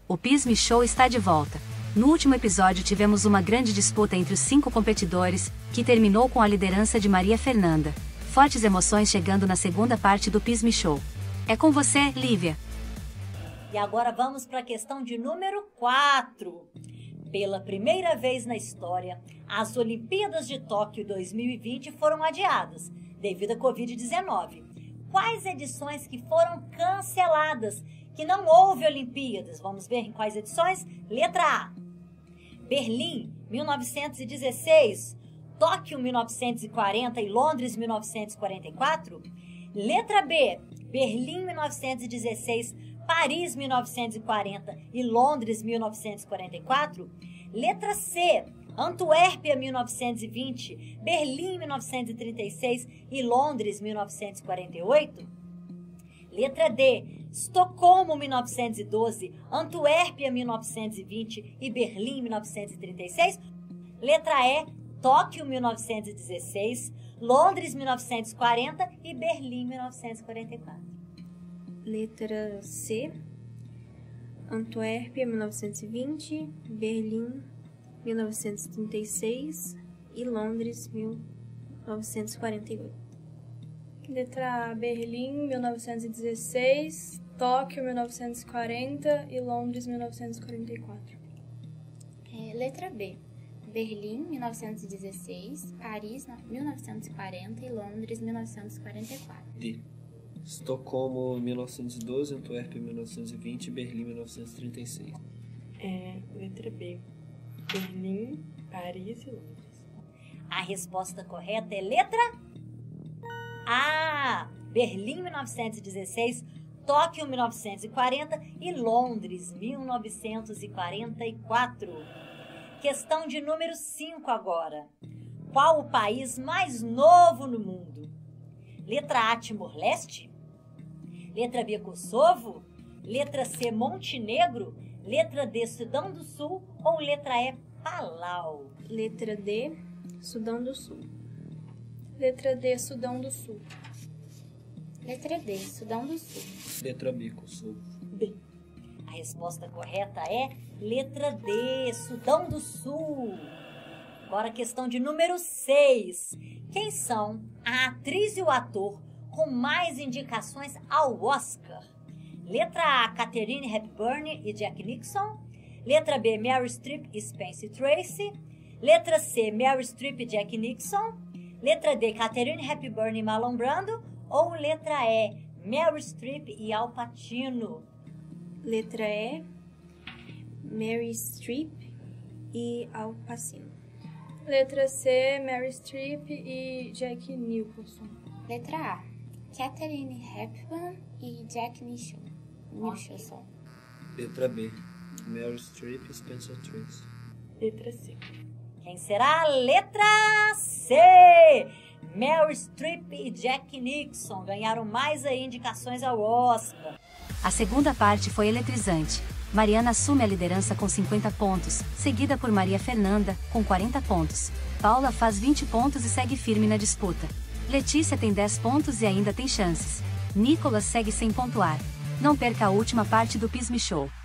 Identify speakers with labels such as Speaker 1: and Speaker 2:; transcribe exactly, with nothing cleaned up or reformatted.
Speaker 1: O Pismi Show está de volta. No último episódio tivemos uma grande disputa entre os cinco competidores, que terminou com a liderança de Maria Fernanda. Fortes emoções chegando na segunda parte do Pismi Show. É com você, Lívia.
Speaker 2: E agora vamos para a questão de número quatro. Pela primeira vez na história, as Olimpíadas de Tóquio dois mil e vinte foram adiadas, devido à covid dezenove. Quais edições que foram canceladas? Que não houve Olimpíadas. Vamos ver em quais edições? Letra A. Berlim, mil novecentos e dezesseis. Tóquio, mil novecentos e quarenta e Londres, mil novecentos e quarenta e quatro. Letra B. Berlim, mil novecentos e dezesseis. Paris, mil novecentos e quarenta e Londres, mil novecentos e quarenta e quatro. Letra C. Antuérpia, mil novecentos e vinte. Berlim, mil novecentos e trinta e seis e Londres, mil novecentos e quarenta e oito. Letra D. Estocolmo, mil novecentos e doze, Antuérpia, mil novecentos e vinte e Berlim, mil novecentos e trinta e seis. Letra E. Tóquio, mil novecentos e dezesseis, Londres, mil novecentos e quarenta e Berlim, mil novecentos e quarenta e quatro.
Speaker 3: Letra C. Antuérpia, mil novecentos e vinte, Berlim, mil novecentos e trinta e seis e Londres, mil novecentos e quarenta e oito.
Speaker 4: Letra A, Berlim, mil novecentos e dezesseis, Tóquio, mil novecentos e quarenta e Londres, mil novecentos e quarenta e quatro.
Speaker 5: É, letra B, Berlim, mil novecentos e dezesseis, Paris, mil novecentos e quarenta e Londres, mil novecentos e quarenta e quatro.
Speaker 6: D. Estocolmo, mil novecentos e doze, Antuérpia, mil novecentos e vinte e Berlim, mil novecentos e trinta e seis.
Speaker 7: É, letra B, Berlim, Paris e Londres.
Speaker 2: A resposta correta é letra A. Berlim, mil novecentos e dezesseis, Tóquio, mil novecentos e quarenta e Londres, mil novecentos e quarenta e quatro. Questão de número cinco agora. Qual o país mais novo no mundo? Letra A, Timor-Leste. Letra B, Kosovo. Letra C, Montenegro. Letra D, Sudão do Sul. Ou letra E, Palau.
Speaker 3: Letra D, Sudão do Sul.
Speaker 4: Letra D, Sudão do Sul.
Speaker 5: Letra D, Sudão do Sul.
Speaker 6: Letra B, Kosovo.
Speaker 7: B.
Speaker 2: A resposta correta é letra D, Sudão do Sul. Agora a questão de número seis. Quem são a atriz e o ator com mais indicações ao Oscar? Letra A, Catherine Hepburn e Jack Nicholson. Letra B, Meryl Streep e Spencer Tracy. Letra C, Meryl Streep e Jack Nicholson. Letra D, Catherine Hepburn e Marlon Brando. Ou letra E, Meryl Streep e Al Pacino.
Speaker 3: Letra E, Meryl Streep e Al Pacino.
Speaker 4: Letra C, Meryl Streep e Jack Nicholson.
Speaker 5: Letra A, Catherine Hepburn e Jack Nicholson. Nicholson.
Speaker 6: Letra B, Meryl Streep e Spencer Tracy.
Speaker 7: Letra C.
Speaker 2: Quem será? Letra C. Meryl Streep e Jack Nicholson ganharam mais aí indicações ao Oscar.
Speaker 1: A segunda parte foi eletrizante. Mariana assume a liderança com cinquenta pontos, seguida por Maria Fernanda, com quarenta pontos. Paula faz vinte pontos e segue firme na disputa. Letícia tem dez pontos e ainda tem chances. Nicolas segue sem pontuar. Não perca a última parte do Pismi Show.